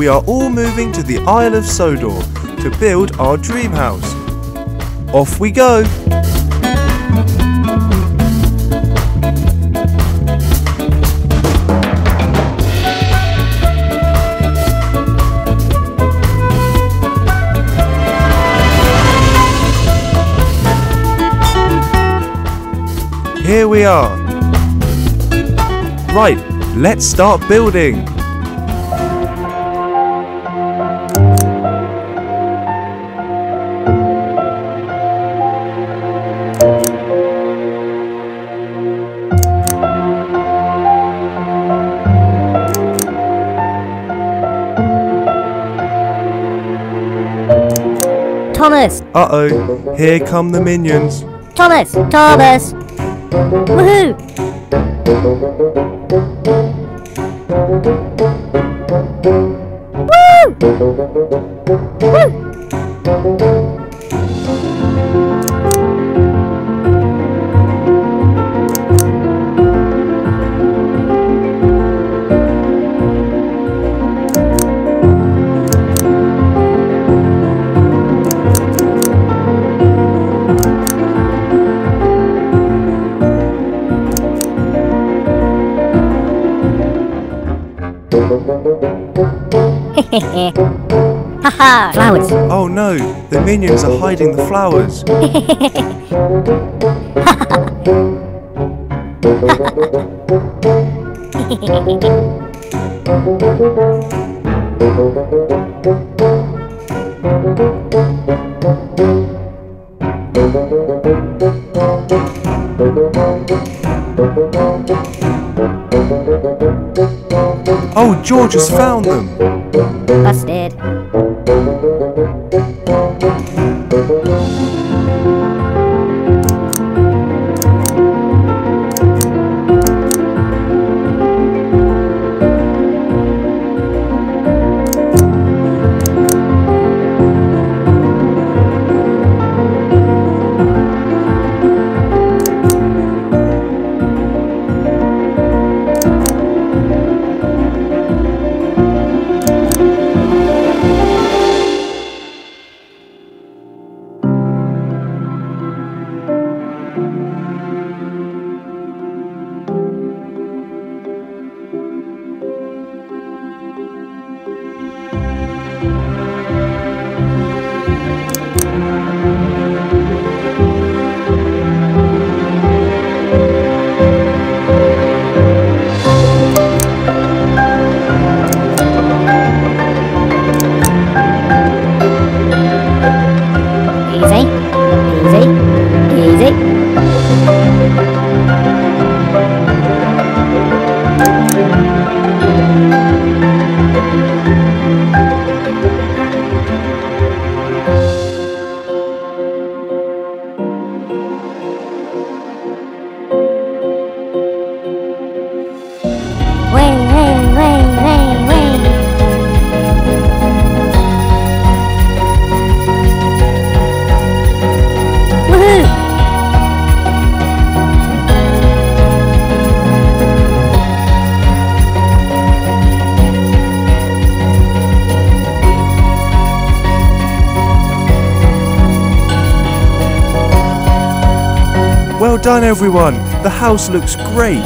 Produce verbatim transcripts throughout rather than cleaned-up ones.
we are all moving to the Isle of Sodor to build our dream house. Off we go! Here we are. Right, let's start building. Thomas! Uh-oh, here come the minions. Thomas! Thomas! Woohoo! Woo! Woo! Haha! Flowers! Oh no, the minions are hiding the flowers. Oh, George has found them! Busted. Well done everyone, the house looks great.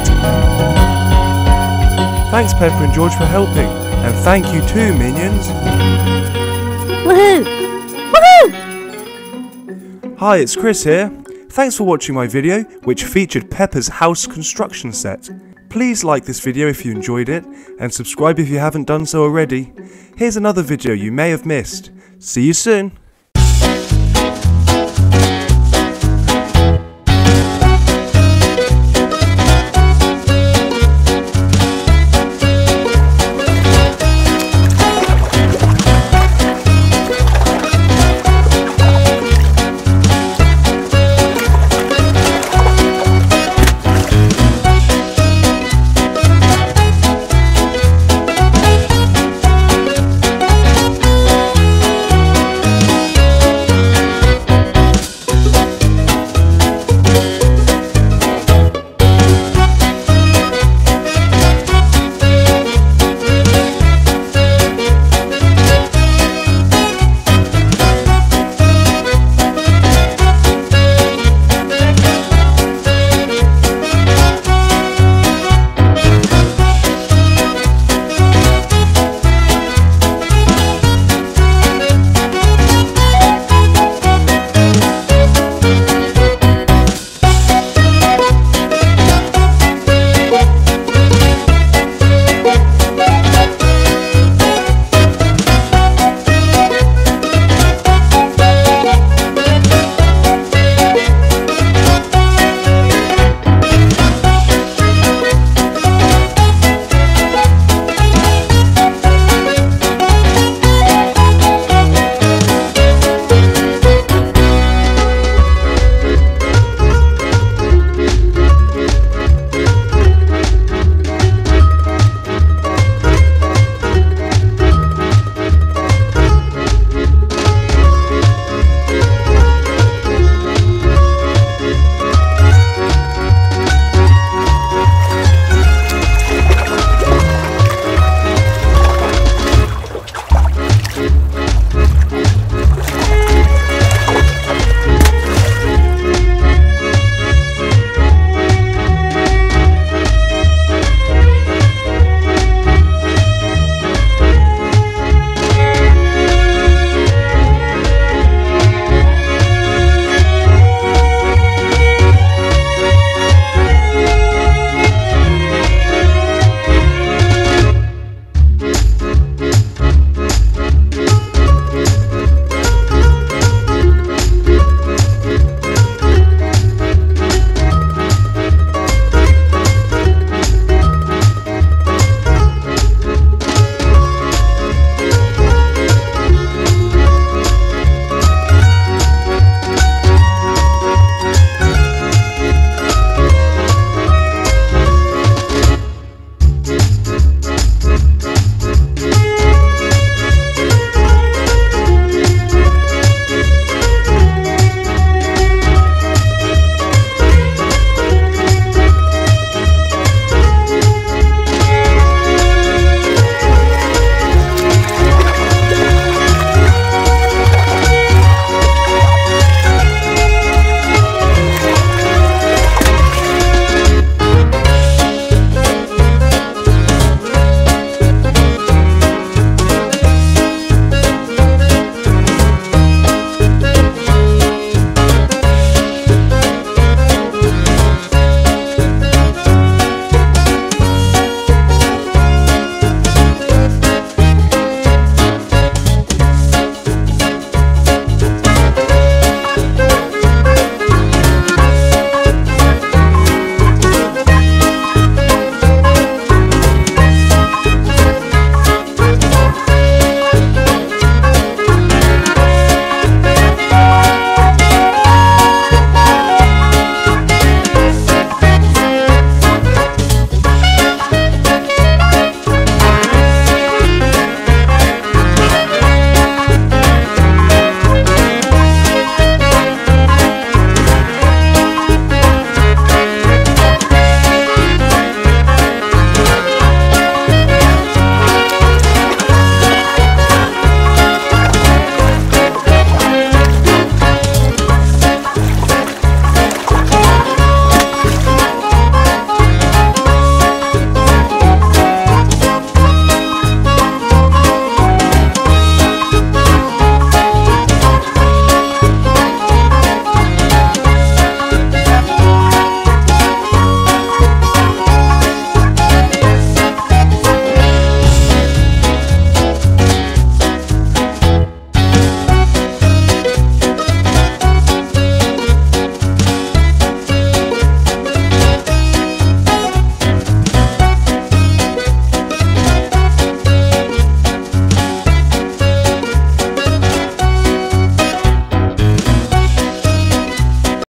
Thanks Peppa and George for helping, and thank you too minions. Woohoo! Woohoo! Hi, it's Chris here. Thanks for watching my video, which featured Peppa's house construction set. Please like this video if you enjoyed it, and subscribe if you haven't done so already. Here's another video you may have missed. See you soon!